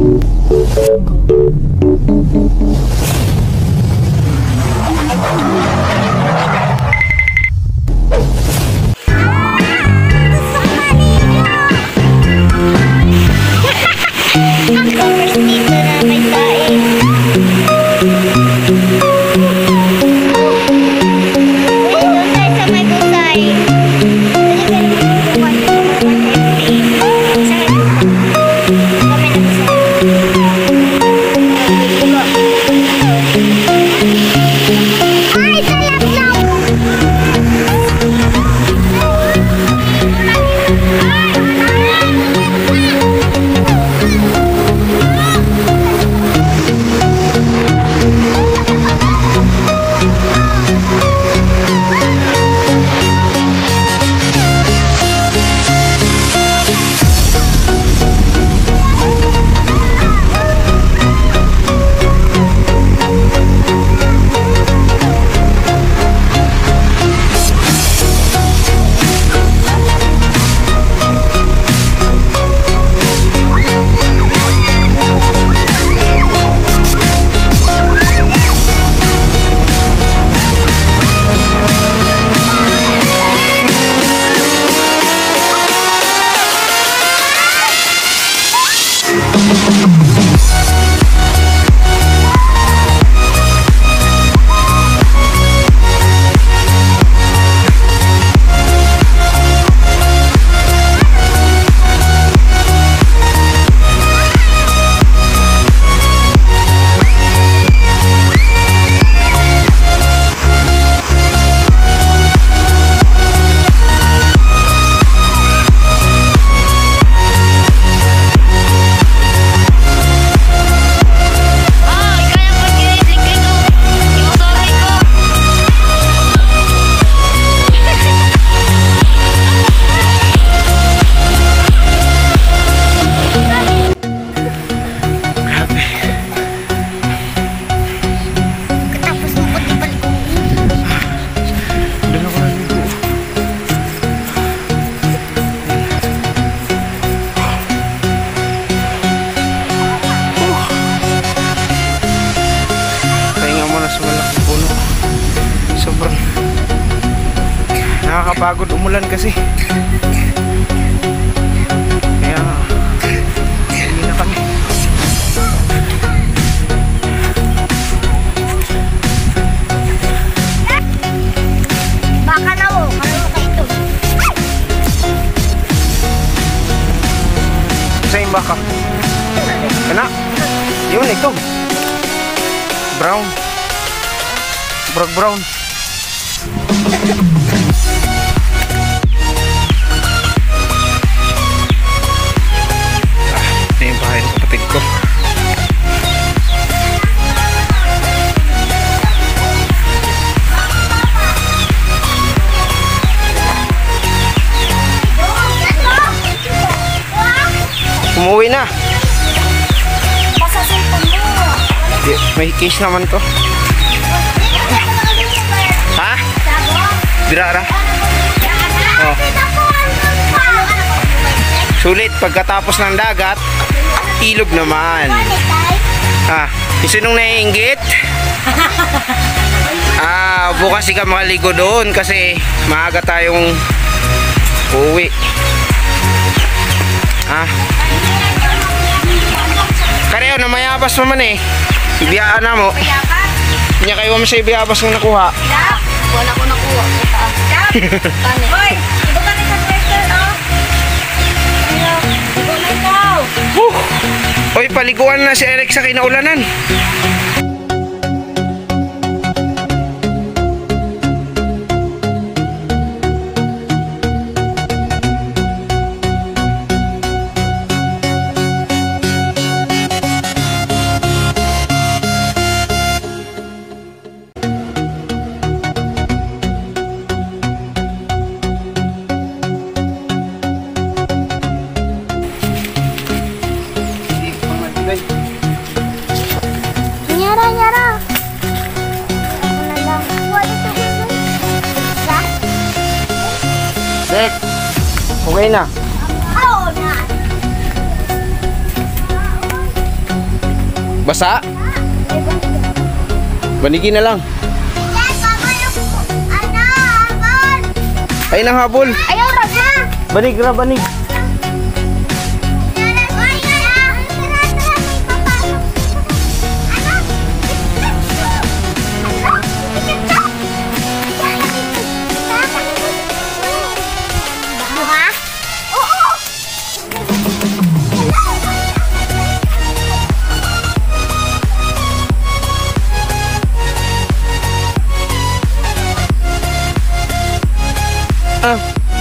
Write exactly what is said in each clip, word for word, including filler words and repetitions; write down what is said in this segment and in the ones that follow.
Nakakapagod umulan kasi. Kaya hindi na kami. Baka na o, kalo ka ito. Saan yung baka? Kana? Yun, ito. Brown. Brog brown. Ito yung bahay ng kapatid ko. Umuwi na. Di, may case naman to. Ha? Dirara. Oh. Sulit pagkatapos ng dagat, ilog naman. Ah, isinong naiinggit? Ah, bukas ka makaligo doon kasi maaga tayong uwi. Ah. Kareo na mayabas naman eh. Ibiyaan na mo. Kanya kayo mo sa ibiyabas mong nakuha. Wala ko nakuha. Hoy! Ibo ka na sa sweater, oh! Ibo na ikaw! Hoy, paliguan na si Eric sa kinaulanan. Nyara, nyara. Ako na lang. Wala ito gusto. Isa? Dek, okay na. Oo na. Basa? Banigin na lang. Ay nang habol. Ayaw, raga! Banig ra, banig. Ah.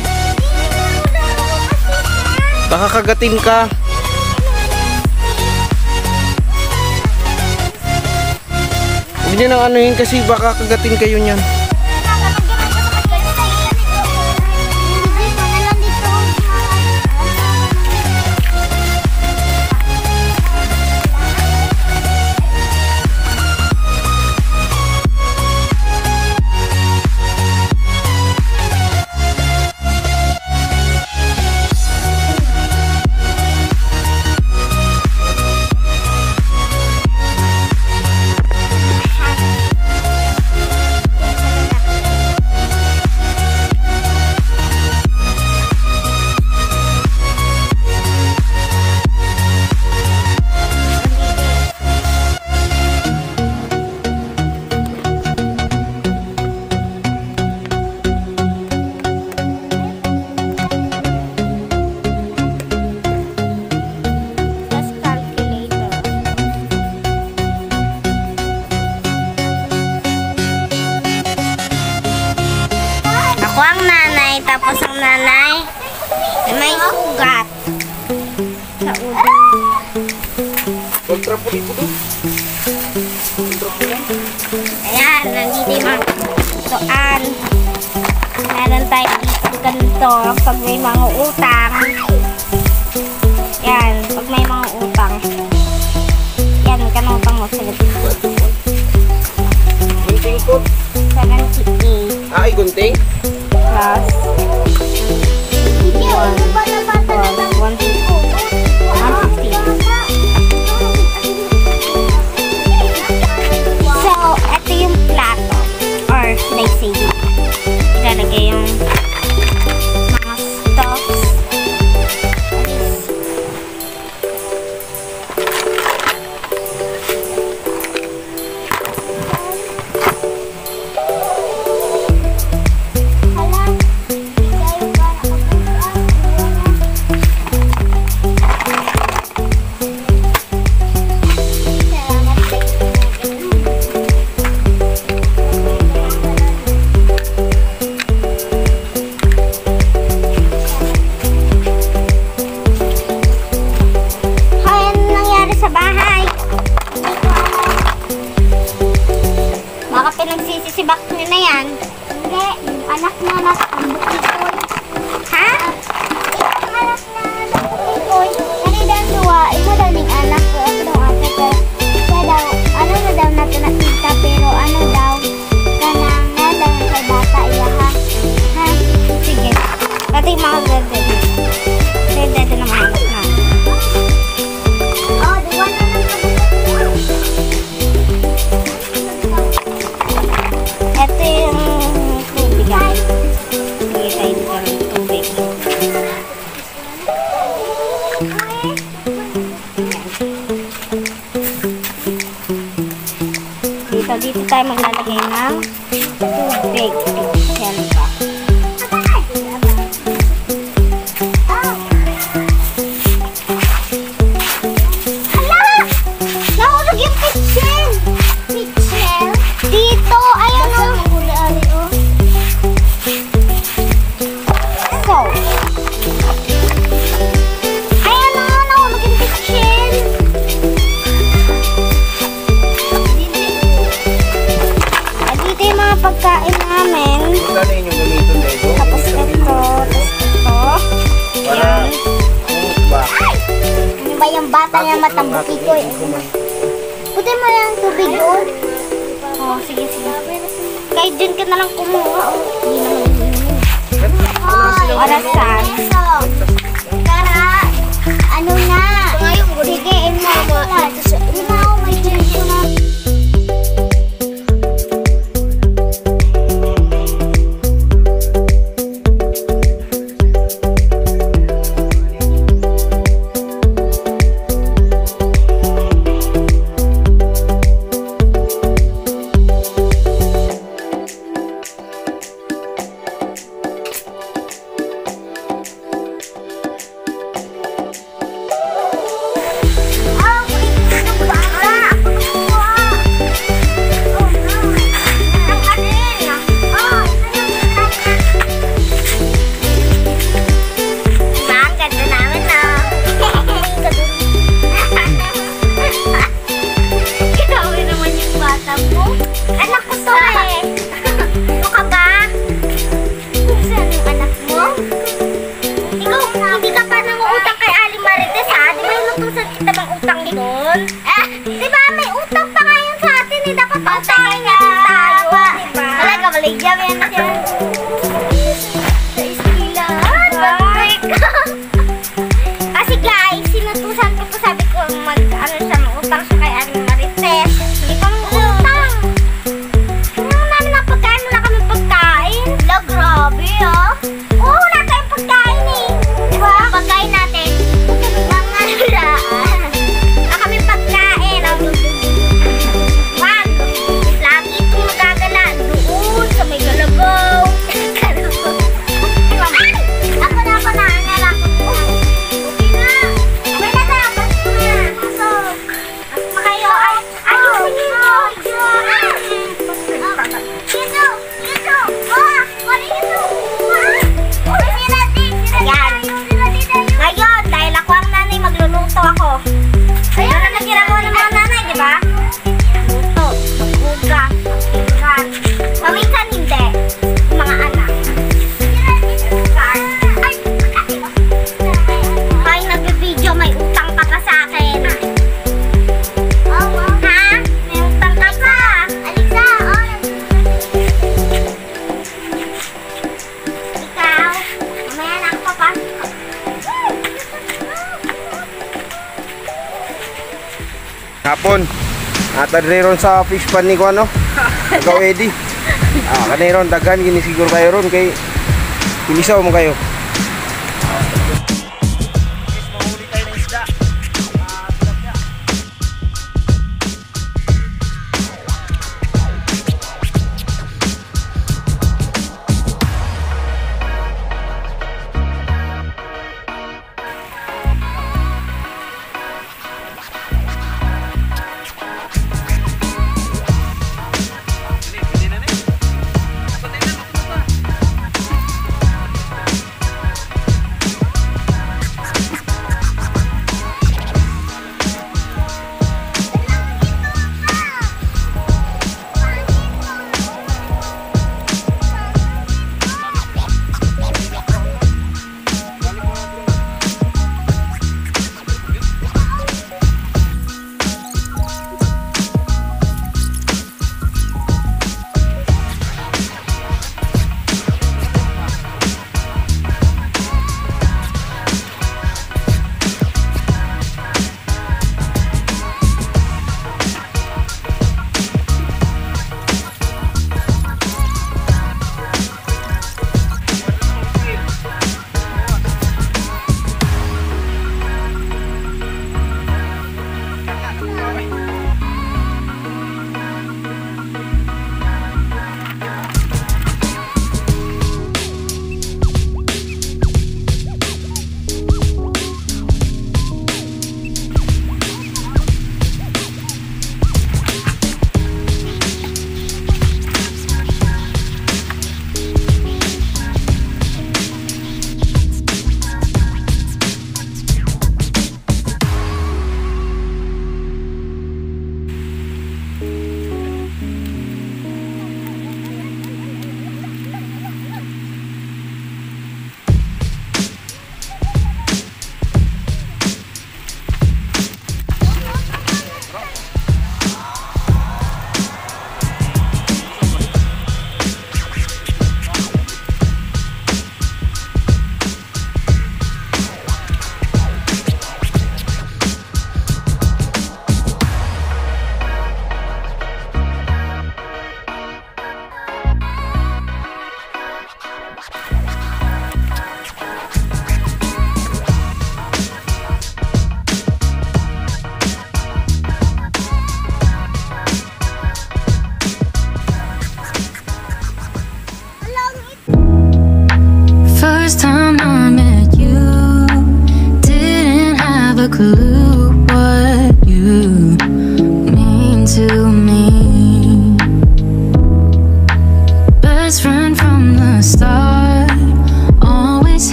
Baka kagatin ka. Huwag niyo nang anuhin kasi baka kagatin kayo niyan. Ako ang nanay, tapos ang nanay may sugat sa ulo. Ayan, nandito yung mga tuan. Meron tayo dito ganito pag may mga utang. Yan, pag may mga utang. Yan, kanutang mo sila dito. Gunting po. seventy-eight. Ay, gunting? Plus one, plus one fifty. So, ito yung plato or let's say ilalagay yung mga stuffs. Pinagsisibak nyo na yan. Hindi, yung anak na nasa bukikoy. Ha? Yung anak na nasa bukikoy. Kanilang duwa, imo daw ning anak ko. Ito daw ate ko. Kaya daw, ano na daw natin nakita, pero ano daw, kanang na daw kay bata iya ha. Ha? Sige. Pati yung mga ganda dito. Kaya dito na mga anak na. Oh, diwan na lang ka. Ito yung tubig. Hindi tayo dito ng tubig. Dito, dito tayo maglalagay ng tubig. Yan pa. Hala! Nahulog yung kitchen! Kitchen? Dito! Ayan o! So, ayan o! Nahulog yung kitchen! At dito yung mga pagkain namin. Wala na yung gamitin na ito. Tapos ito. Tapos ito. Ayan. Ba? Ano ba yung bata na matambuki ko eh? Puti mo lang tubig doon. Oh, sige, sige. Kahit dyan ka na lang kumuha. Oh. Hindi naman. Orasan. Kara, ano na? Sige, imo. Imo, may yun? Eh, di ba may utang pa ngayon sa atin eh. Dapat pautangin natin tayo. Diba? Talaga, maligyan yan na siya. Sa iskilahan, babalik ka. Kasi guys, sinutusan ko po, sabi ko, mag, ano siya, mautang siya kay Aling Marites. Hindi ka mong utang. Ano namin na pagkain, wala kami pagkain. La, grabe ah. Oo, wala tayong pagkain eh. Diba? Pagkain natin, mga laan. Wala kami pagkain. Ang wag. Lagi itong magagala. Doon sa may galabaw. Galabaw. Ay! Ako na, ako na. Nalakot ko. Okay na. Okay na tayo. Pasok na. Pasok. Pasok na kayo. Ay, ayusin nyo. Dito. Dito. Ah, wala dito. Ayan. Ngayon, dahil ako ang nanay, magluluto ako. Ayun na nagkira ko ng mga nanay, di ba? Luto, magbuga, magpigan. Paminsan hindi. Yung mga anak. Ay, ay, nag-video, may utang ka pa sa akin. Ha? May utang ka pa. Alisa, oh. Ikaw, mamaya na ako papasok. Hapon. Atad ron sa fish pan ni ko ano. Ikaw Eddie. Ah, kaniron daghan gini siguro kayo ron kay pilisaw mo kayo.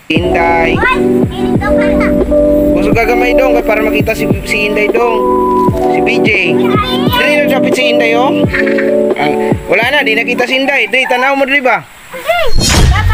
Inday. Hoy, dito ka na. Gusto gagamay dong kay para makita si si Inday dong. Si B J. Dili na sapit si Inday oh. Ah, wala na, di nakita si Inday. Di tanaw mo diri ba? Hindi.